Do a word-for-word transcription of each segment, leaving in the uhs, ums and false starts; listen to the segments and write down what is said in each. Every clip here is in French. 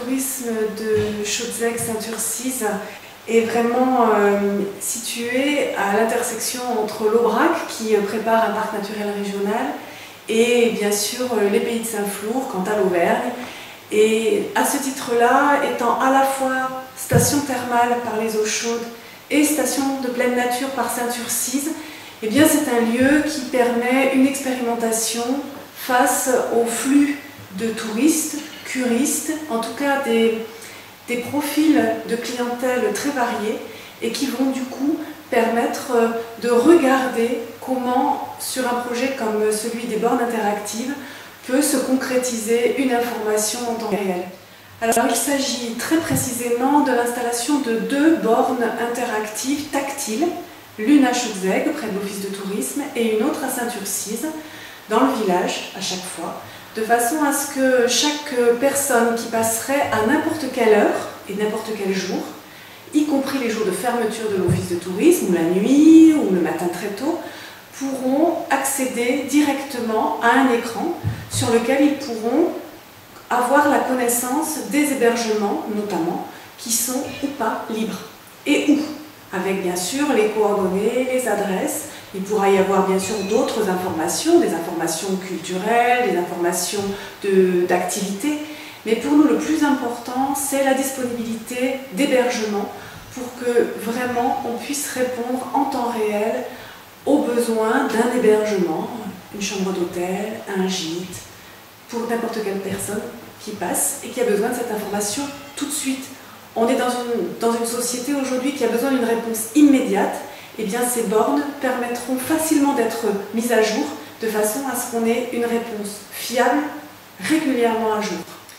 tourisme de Chaudzec-Saint-Urcize est vraiment euh, situé à l'intersection entre l'Aubrac, qui euh, prépare un parc naturel régional, et bien sûr euh, les pays de Saint-Flour, quant à l'Auvergne. Et à ce titre-là, étant à la fois station thermale par les eaux chaudes et station de pleine nature par Saint-Urcize, eh bien c'est un lieu qui permet une expérimentation face au flux de touristes, curistes, en tout cas des, des profils de clientèle très variés et qui vont du coup permettre de regarder comment, sur un projet comme celui des bornes interactives, peut se concrétiser une information en temps réel. Alors il s'agit très précisément de l'installation de deux bornes interactives tactiles, l'une à Chaudzec, près de l'office de tourisme, et une autre à Saint-Urcize, dans le village, à chaque fois, de façon à ce que chaque personne qui passerait à n'importe quelle heure et n'importe quel jour, y compris les jours de fermeture de l'office de tourisme, ou la nuit, ou le matin très tôt, pourront accéder directement à un écran sur lequel ils pourront avoir la connaissance des hébergements, notamment, qui sont ou pas libres, et où, avec bien sûr les coordonnées, les adresses. Il pourra y avoir bien sûr d'autres informations, des informations culturelles, des informations d'activités, mais pour nous le plus important, c'est la disponibilité d'hébergement pour que vraiment on puisse répondre en temps réel aux besoins d'un hébergement, une chambre d'hôtel, un gîte, pour n'importe quelle personne qui passe et qui a besoin de cette information tout de suite. On est dans une, dans une société aujourd'hui qui a besoin d'une réponse immédiate. Et bien ces bornes permettront facilement d'être mises à jour de façon à ce qu'on ait une réponse fiable, régulièrement à jour.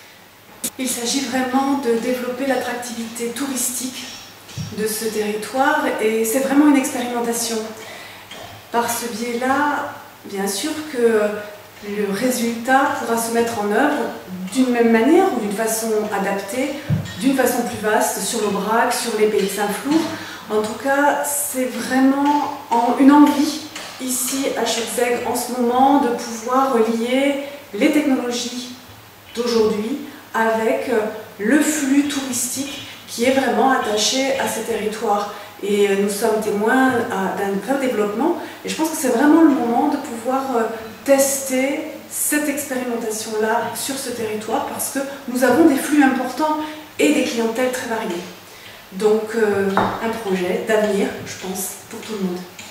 Il s'agit vraiment de développer l'attractivité touristique de ce territoire et c'est vraiment une expérimentation. Par ce biais-là, bien sûr que le résultat pourra se mettre en œuvre d'une même manière ou d'une façon adaptée, d'une façon plus vaste sur l'Aubrac, sur les pays de Saint-Flour. En tout cas, c'est vraiment une envie ici à Chaudzec en ce moment de pouvoir lier les technologies d'aujourd'hui avec le flux touristique qui est vraiment attaché à ces territoires. Et nous sommes témoins d'un vrai développement et je pense que c'est vraiment le moment de pouvoir tester cette expérimentation-là sur ce territoire parce que nous avons des flux importants et des clientèles très variées. Donc euh, un projet d'avenir, je pense, pour tout le monde.